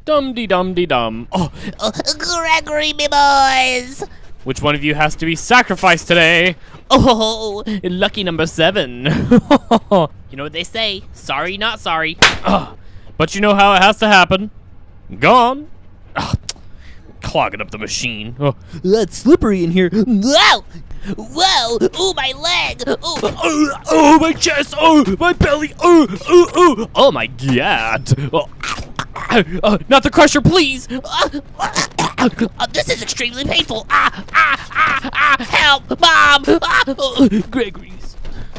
Dum-de-dum-de-dum. Oh, Gregory, me boys. which one of you has to be sacrificed today? Oh, lucky number 7. You know what they say, sorry, not sorry. But you know how it has to happen. Gone. Clogging up the machine. Oh, It's slippery in here. Whoa! Whoa! Ooh, my leg! Ooh! oh, my chest. Oh, my belly. Oh my god. Oh, not the crusher, please. This is extremely painful. Help, Mom! Gregory,